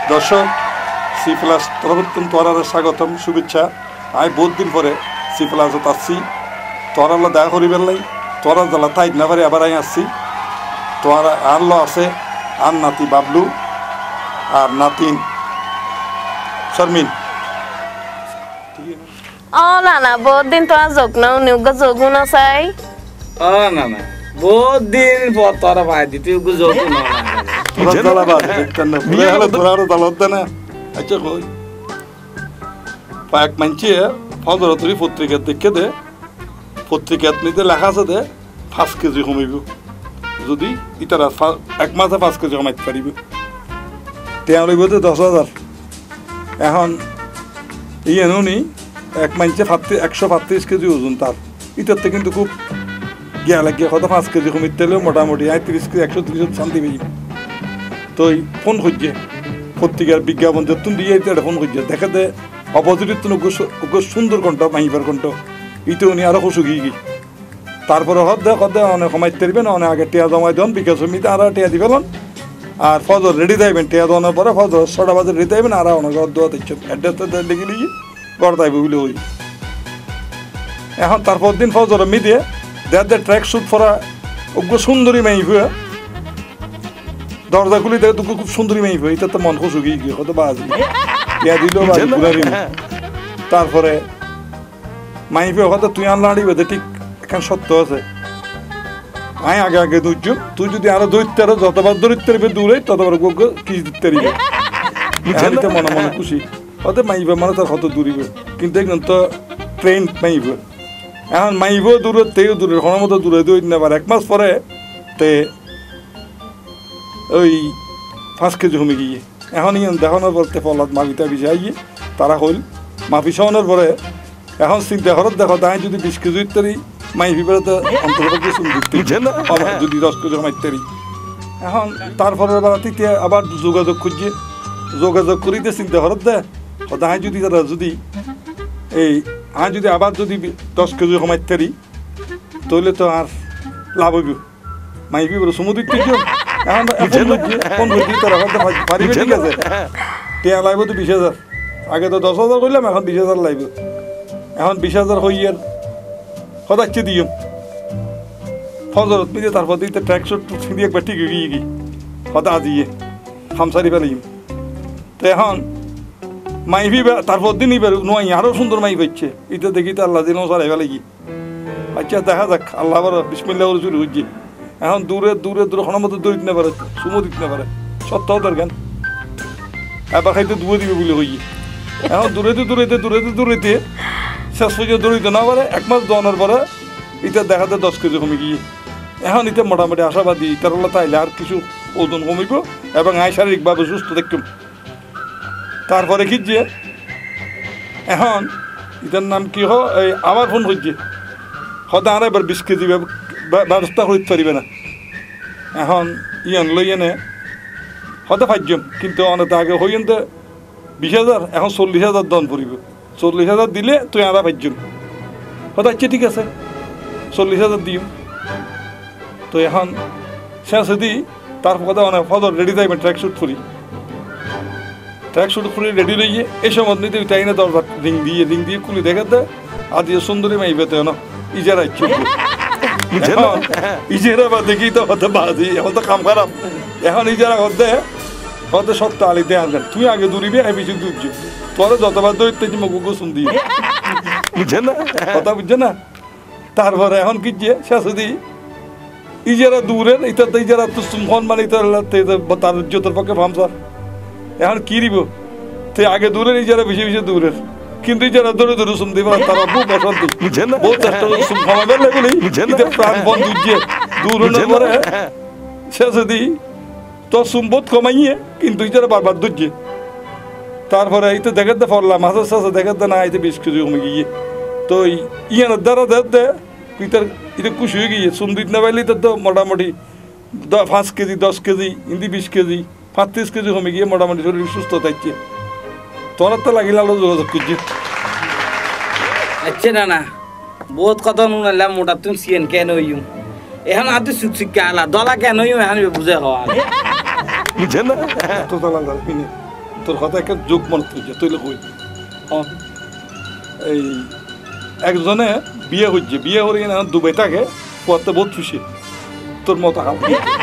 দর্শক C plus তরফতুন তোরার স্বাগতম শুভেচ্ছা। আমি বহুত দিন পরে সি প্লাসত আসছি, তোরাল্লা দেখা করিবেন লাই, তোরা জ্বালা তাই না পারে আবার আমি আসছি। তোরা আনলো আছে আর নাতি বাবলু আর নাতিন শর্মিন। ও না না বহুত দিন তোরা যোগ না উনিউগ যোগু না চাই। ও না না বহুত দিন পর তোরা ভাই দিতে যোগ না তোরা জ্বালা বাদ দেখতেন না পুরো হলে তোরা আরো জ্বালা না। আচ্ছা কই পাক মানছি ফজরতরি পত্রিকা দেখে দে, পত্রিকাত নিতে লেখা আছে দে 5 কেজি কমিব যদি ইতারা 1 মাসে 5 কেজি কমাইতে পারিব। টেয়া লইব তো 10,000। এখন এনুনি এক মাইনছে 135 কেজি ওজন তার, ইতারতে কিন্তু খুব গিয়া লাগিয়ে কত 5 কেজি কমিতে হলেও মোটামুটি 30 কেজি 130 শান্তি পেয়ে। তো ফোন খুঁজছে পত্রিকার বিজ্ঞাপন যতন দিয়ে এটা ফোন খুঁজছে দেখা দে অপোজিটের তো সুন্দর কণ্ঠ মাইবার কণ্ঠ ইতো উনি আরো খুশি গিয়ে তারপরে হদে অনেক কমাইতে পারবেন, অনেক আগে টিয়া জমাই দেন বিকাশ সমিতি আর টিয়া দিবেন। আর ফজর রেডি থাকবেন, টিয়া দেওয়ানোর পরে ফজর 6টা বাজে রেডি থাকবেন। আর অনেক দোয়া দিচ্ছেন অ্যাড্রেসটা লিখে লিখে গড় থাকবে বলে ওই। এখন তারপর দিন ফজর মিডিয়ে দেয়ার ট্র্যাক শুট করা ওগুলো সুন্দরী মাইব, দরজা খুলি দেখে তোকে খুব সুন্দরী মাইব, এটা তো মন খুশি গিয়ে হয়তো বাজ টিয়া দিল তারপরে মাইফে হয়তো তুই আনলা আড়ি বেঁধে ঠিক এখন সত্য আছে। আয় আগে আগে দুজন তুই যদি আরো দৈত্য আরো যতবার দরিদ্র দূরে ততবার কি দিতে মনে মনে খুশি হতে মাইবে মানে তার হত দূরিবে। কিন্তু একদম তো ট্রেন মাইবে, এখন মাইব দূরে তেও দূরে হনার মতো দূরে দুই দিন আবার 1 মাস পরে তে ওই 5 কেজি কমে গিয়ে। এখন দেখানোর বলতে পলাদ মাফিটা বিষয় তারা হইল মাফি সহানোর পরে এখন চিন্তা করত দেখো তাই যদি 20 কেজি ইত্যাদি মাইফি বেড়াতে অন্তর্ভুক্ত যদি 10 কেজি মাইতারি। এখন তারপরে বেড়াতে আবার যোগাযোগ খুঁজছে, যোগাযোগ করিতে চিন্তা করত দে তাই যদি তারা যদি এই যদি আবার যদি 10 কেজি কমাইতারি তাহলে তো আর লাভ হইব। মাইফি বলে সমুদ্র এখন তারা পারিবে ঠিক আছে টিয়া লাগবে তো 20,000। আগে তো 10,000 করলাম, এখন 20,000 লাগবে। এখন 20,000 হইয়ার হদাচ্ছে দিও ফজরত মিলে তারপর দিতে ট্র্যাক শুট দিয়ে একবার ঠিক গিয়ে গিয়ে হদা দিয়ে খামসারি ফেলিম। তো এখন মাইফি তারপর দিনই বেরো নয় আরও সুন্দর মাইফ হচ্ছে এটা দেখি তো আল্লাহ দিনও সারাই ফেলে গিয়ে। আচ্ছা দেখা যাক আল্লাহ আবার বিসমিল্লাহ শুরু হচ্ছে। এখন দূরে দূরে দূরে কোনো মতো দৌড়িতে না পারে, সুমো দিতে না পারে সত্য দরকার এবার খাইতে দুয়ে দিবে বলে হইয়ে। এখন দূরেতে শেষ পর্যন্ত দৌড়িতে না পারে 1 মাস দোয়ানোর পরে এটা দেখাতে 10 কেজি কমে গিয়ে। এখন এটা মোটামুটি আশাবাদী ইতারল্লা তাইলে আর কিছু ওজন কমিব এবং আয় শারীরিকভাবে সুস্থ দেখতাম। তারপরে খিঁজছে এখন এটার নাম কি এই আবার ফোন করছে হয়তো আর এবার 20 কেজি ব্যবস্থা করতে পারিবে না। এখন লই এনে হয়তো পাইম কিন্তু অনেক আগে হইন তো 20,000 এখন 40,000 দন পড়িব। 40,000 দিলে তুই আধা পাইম হয়তো আচ্ছা ঠিক আছে 40,000 দিও। তো এখন শেষ দিই তারপর অনেক ফজর রেডি থাকবেন ট্র্যাক শুট করি রেডি লইয়ে এই সময় নিতে তাই না দরবার রিং দিয়ে খুলি দেখাতে আজ সুন্দরী মাইবে তো না ইজারা ইজারা বা দেখি তো হতে বাজি এখন তো কাম খারাপ। এখন ইজারা হতে সত্য আলিতে আসবেন তুই আগে দূরিবি আমি পিছু দূরছি তোরা যতবার দৌড়তে মগু শুন দিয়ে বুঝছে না কথা বুঝছে না। তারপরে এখন কিনছে শেষ দিই ইজারা দূরের এটা তো ইজারা তো ফোন মানে তার ইজ্জতের পক্ষে ভামসার। এখন কি দিব তুই আগে দূরের ইজারা বেশি দূরের কিন্তু ইজারা দূরে শুন দিব তার খুব অশান্তি বহু চেষ্টা করে শুন খাওয়াবে বলি প্রাণ বন দূর হলে পরে শেষ দিই তোর সম্পদ কমাইয়ে কিন্তু ইজারা বারবার দুজে। তারপরে এইটা দেখাতে পড়লাম মাছের সাথে দেখাতে না এইতে 20 কেজি কমে গিয়ে। তো ইয়ানের দ্বারা দেখতে এটা খুশি হয়ে গিয়ে চুম দিতে না পাইলে তো মোটামুটি 5 কেজি 10 কেজি ইন্দি 20 কেজি 35 কেজি কমে গিয়ে মোটামুটি শরীর সুস্থ থাকছে। তোরা তো লাগিল আলো যোগাযোগ করছি। আচ্ছা না বহুত কথা নুনাইলাম মোটা তুমি সিএন কেন হইম এখন আর তুই শিক্ষা আলা দলা কেন হইম এখন বুঝে হওয়া বুঝে না তো দলা তোর কথা একটা যোগ মনে তুলছে তুইলে কই এই একজনে বিয়ে হচ্ছে বিয়ে করে না দুবাই থাকে পড়তে বহুত খুশি তোর মতো হাল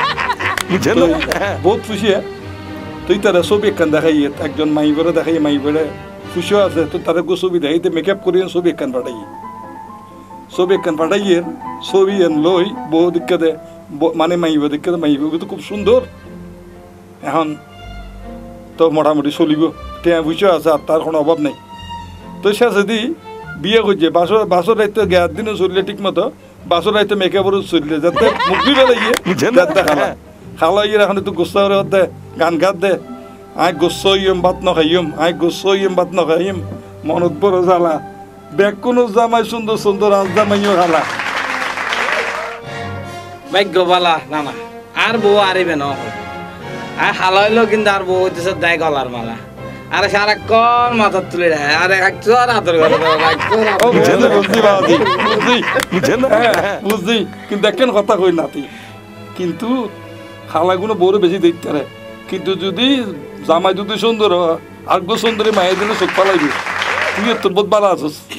বহুত খুশি তুই তারা ছবি একখান দেখাই একজন মাই বেড়ে দেখাই মাই বেড়ে খুশিও আছে তো তাদের ছবি দেখাইতে মেকআপ করিয়ে ছবি একখান পাঠাই ছবি একখান পাঠাইয়ে ছবি লই বহু দিকে দে মানে মাইবে দিকে মাইবে তো খুব সুন্দর এখন তো মোটামুটি চলিব টেয়া বুঝেও আছে আর তার কোনো অভাব নেই তো সে যদি বিয়ে করছে বাসর রাইতে গ্যাস দিনও চললে ঠিক মতো বাসর রাইতে মেকআপরও চললে যাতে মুক্তি বেড়ে গিয়ে যাতে খালা খালা ইয়ে এখন একটু গোসা করে দে গান গাত দে আয় গোসো ইম ভাত নখাইম আয় গোসো ইম ভাত নখাইম মনত বড় জ্বালা ব্যাগ কোনো জামাই সুন্দর সুন্দর আজ জামাইও খালা ভাগ্য বালা না না আর বউ আরিবে না আর হালাইলো কিন্তু আর বউ হইতেছে দেয় গলার মালা আরে সারাক্ষণ মাথা তুলে দেয় আরে একশো আর আদর করে বুঝছি কিন্তু একখান কথা কই নাতি কিন্তু খালাগুলো বড় বেশি দেখতে পারে কিন্তু যদি জামাই যদি সুন্দর হয় আর সুন্দরী মায়ের দিনে চোখ পালাইবি তুই তোর বোধ ভালো আছিস